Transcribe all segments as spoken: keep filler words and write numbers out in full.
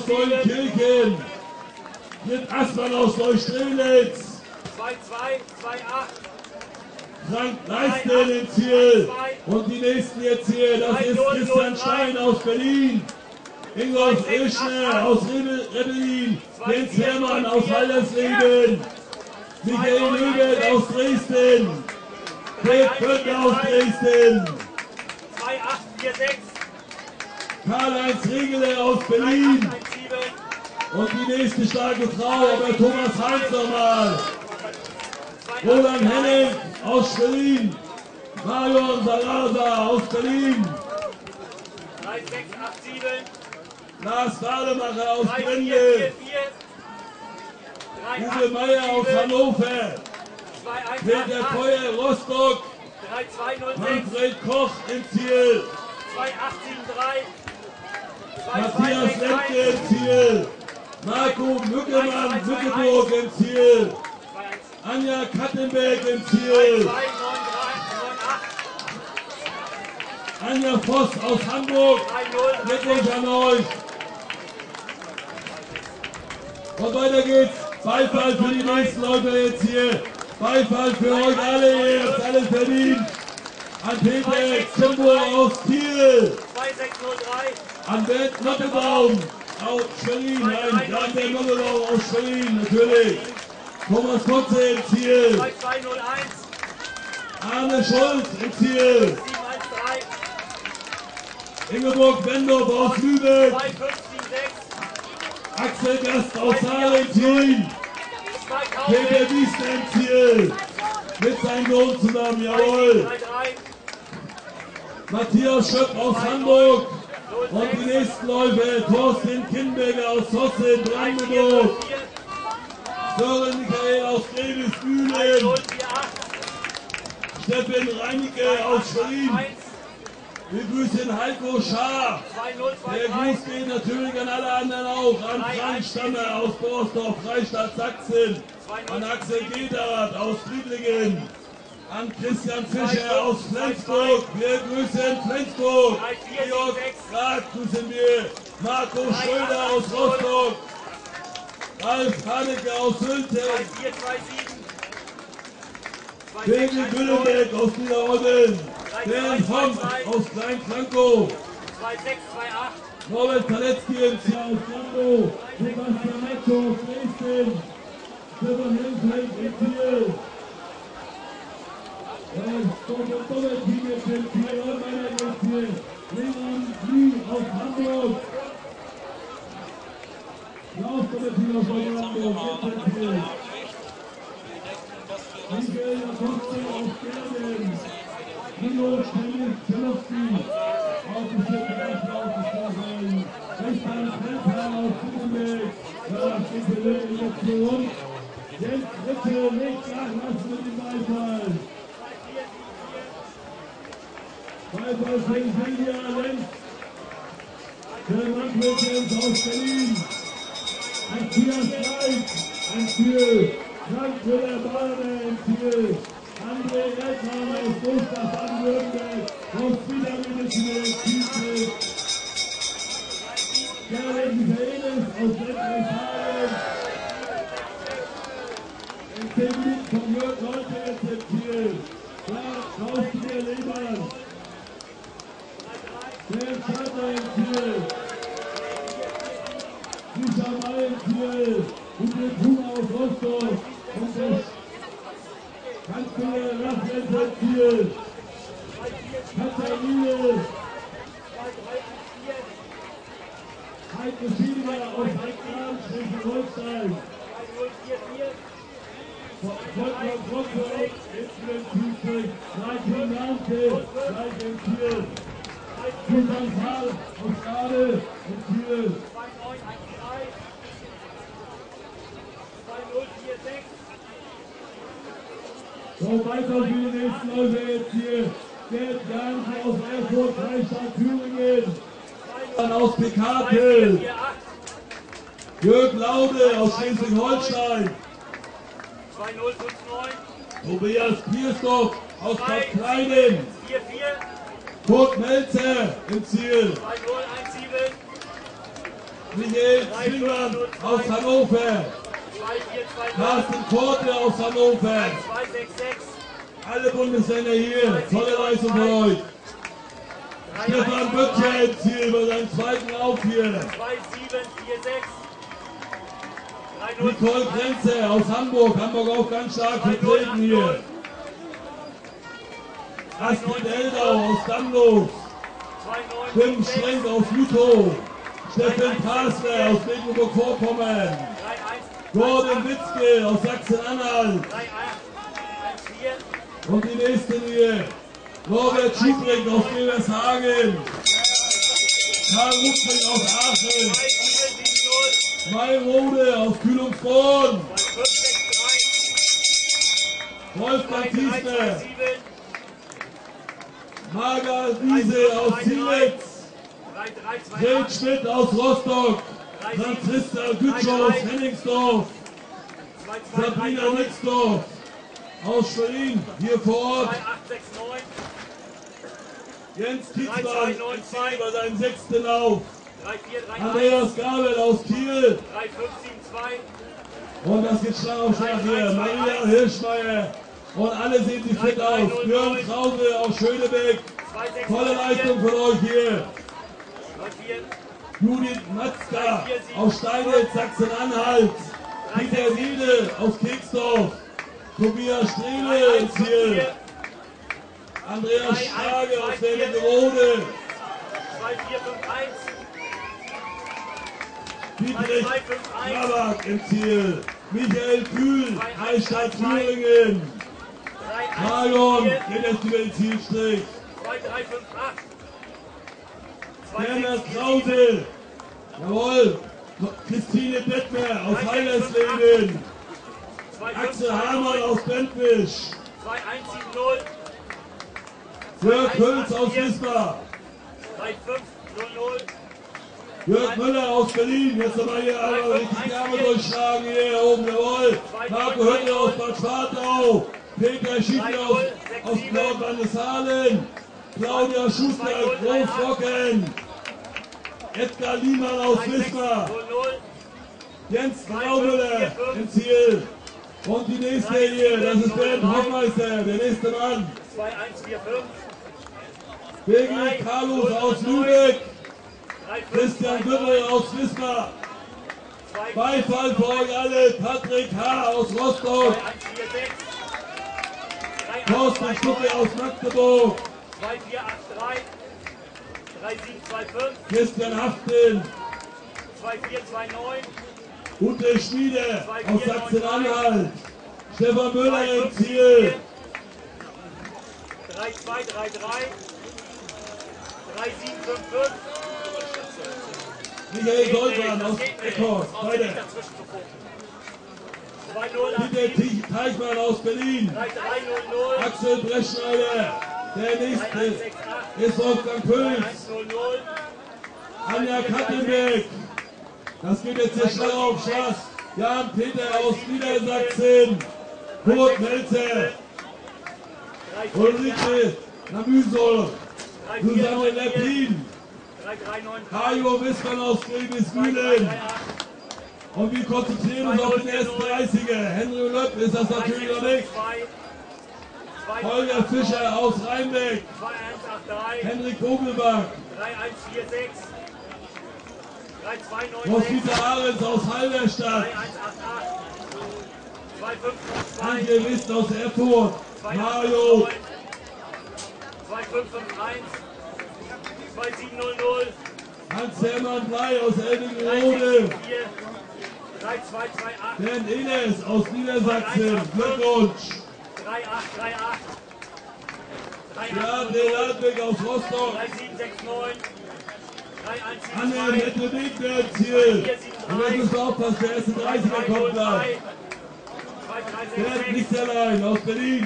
Neunkirchen. Mit Aspern aus Neustrelitz. zwei zwei, zwei acht. Frank Leisten im Ziel. Und die nächsten jetzt hier, das ist Christian Stein aus Berlin. Ingolf Irschner aus Rebellin. Jens Hermann aus Waldersleben. Michael Löbert aus Dresden. Dirk Völker aus Dresden. zwei acht vier sechs. Karl-Heinz Regeler aus Berlin. Und die nächste starke Frau, aber Thomas Heinz nochmal. Roland Hennig aus Berlin. Marion Salazar aus Berlin. drei sechs acht sieben. Lars Rademacher aus Brende. Uwe Meier aus Hannover. Peter Feuer Rostock. Manfred Koch im Ziel. zwei acht sieben drei. Matthias Lemke im Ziel. Marco Mückemann, Mückeburg im Ziel. Anja Kattenberg im Ziel. Anja Voss aus Hamburg. Glückwunsch an euch. Und weiter geht's. Beifall für die nächsten Leute jetzt hier. Beifall für euch alle. Ihr habt alles verdient. An Peter Zimbo aus Kiel. An Bert Nottebaum aus Schwerin. Nein, Jan der Nottebaum aus Schwerin, natürlich. Thomas Kotze im Ziel. Arne Schulz im Ziel. Ingeborg Wendorf aus Lübeck. Axel Gast aus Saal im Ziel. Peter Wiesner im Ziel. Mit seinem Sohn zusammen, jawohl. Matthias Schöpf aus Hamburg. Und die nächsten Läufer, Thorsten Kinberger aus Tossen, Brandenburg. Sören Michael aus Grevesbühlen. Steffen Reinicke aus Schwerin. Wir grüßen Heiko Schaar. Der Gruß geht natürlich an alle anderen auch. An Frank Stammer aus Borsdorf, Freistadt Sachsen. An Axel Gedert aus Friedlingen. An Christian Fischer aus Flensburg. Wir grüßen Flensburg. Georg Rath grüßen wir. Marco Schröder aus Rostock. Ralf Haneke aus Sülten. Birgit Güllebeck aus Niederodden. Bernd Funk aus Klein-Franco. Norbert Paletzki im Ziel aus Brando. Sebastian Netto aus Dresden. Stefan Hilfeld im Ziel. Doppelteam im Ziel. Meiner im Ziel. Leon Lee aus Hamburg. Klaus Doppelteam aus Hamburg. Im Ziel. Michael Jakob aus Bergen. Nino Schelowski aus dem vierten Klasse ausgesprochen. Christian Krempfer aus Gutenberg. Da steht die Lücke jetzt so rum. Jetzt bitte nicht nachlassen mit dem Beifall. Beifall für Silvia Lenz. Der Manfred Lenz aus Berlin. Matthias Leid im Ziel. Frank Müller-Bahner im Ziel. André Erdmann aus Gustav Baden-Württemberg. Aus Wiedermünchen im Ziel. Gerrit Michaelis aus Nordrhein-Westfalen. In zehn Minuten von Jörg Leute jetzt im Ziel. Klaus-Dieter Lehmann. Der Schalter im Ziel. Lisa May im Ziel. Und der Puma aus Rostock. Und der Kanzler Raphael im Ziel. Katharine. Heike Schieber aus Heikram, Schleswig-Holstein. Volker Brockhoff ist im Ziel. Leitner Namke, gleich im Ziel. Susan Fahl aus Stade im Ziel. So, weiter für die nächsten Leute jetzt hier. Gerd Janke aus Erfurt, Freistadt, Thüringen. Dann aus Pekatel. Jörg Laude aus Schleswig-Holstein. Tobias Piersdorf aus Bad Kleinen. Kurt Melzer im Ziel. Michael Zwingmann aus Hannover. Carsten Korte aus Hannover. Alle Bundesländer hier. Tolle Leistung für euch. Stefan Böttcher im Ziel bei seinem zweiten Lauf hier. Nicole Grenze aus Hamburg. Hamburg auch ganz stark vertreten hier. Astrid Eldau aus Damlos. Tim Schlenk aus Lütow. Steffen Pasler aus Mecklenburg-Vorpommern. Gordon Witzke aus Sachsen-Anhalt. Und die nächsten hier. Norbert Schubrink aus Gevershagen. Karl Rutschring aus Aachen. Mayrode aus Kühlungsborn. Wolfgang Tiesner. Marga Wiese aus Zielitz. Fred Schmidt aus Rostock. Franziska Gütschow aus Henningsdorf. Sabrina Nixdorf aus Schwerin, hier vor Ort. Jens Kitzmann bei seinem sechsten Lauf. Andreas Gabel aus Kiel. Und das geht Schlag auf Schlag hier. Maria Hirschmeier. Und alle sehen sich fit aus. Björn Krause aus Schönebeck. Tolle Leistung von euch hier. Judith Matzka aus Steinitz, Sachsen-Anhalt. Peter Riede aus Keksdorf. Tobias Strehle ins Ziel. Andreas Schrage aus Wernigerode. Dietrich Krabak im Ziel. Michael Kühl, Reichstadt Thüringen. Marion geht jetzt über den Zielstrich. Bernhard Krause. Jawohl. Christine Bettmer aus Heilersleben. Axel Hamann aus Bentwisch. Jörg Hülz aus Wismar. Jörg Müller aus Berlin. Jetzt aber hier aber richtig die Arme durchschlagen hier oben. Jawohl. Marco Höttner aus Bad Schwartau. Peter Schiedler aus, aus Nordrhein-Westfalen. Claudia Schuster, Großrocken. Edgar Liemann aus Wismar. Jens Graumüller im Ziel. Und die nächste hier, das ist Bernd Hoffmeister, der nächste Mann. Birgit Carlos aus Lübeck. Christian Güppel aus Wismar. Beifall für euch alle. Patrick H. aus Rostock. Thorsten Stucke aus Magdeburg. Christian Haften. Ute Schmiede aus Sachsen-Anhalt. Stefan Müller im Ziel. drei zwei drei drei. drei sieben fünf fünf. Michael Goldmann aus Eckhorst. Weiter. Peter Teichmann aus Berlin. Axel Breschneider. Der nächste ist Wolfgang Pülz. Anja Kattenbeck. Das geht jetzt hier Schlag auf Schlag. Jan Peter aus Niedersachsen. Kurt Melzer. Ulrike Namüsol. Susanne Lepin. Hajo Wissmann aus Friedrichsmühlen. Und wir konzentrieren uns auf den ersten dreißiger. Henry Löpp ist das natürlich noch nicht. Holger Fischer aus Rheinbeck. Henrik Vogelbach. Roswitha Ahrens aus Halberstadt. Antje Wist aus Erfurt. Mario. Hans-Hermann Blei aus Elbingerode. Bernd Enes aus Niedersachsen. Glückwunsch. Beate Landweg aus Rostock. Anne Mette Wegner im Ziel. Und jetzt müssen wir aufpassen, der erste dreißiger kommt gleich. Bernd Nichterlein aus Berlin.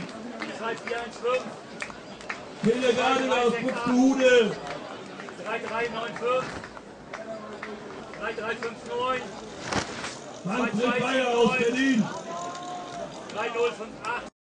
Peter Gardner aus Buxtehude. drei drei neun fünf. drei drei fünf neun. Manfred Bayer aus Berlin. drei null fünf acht.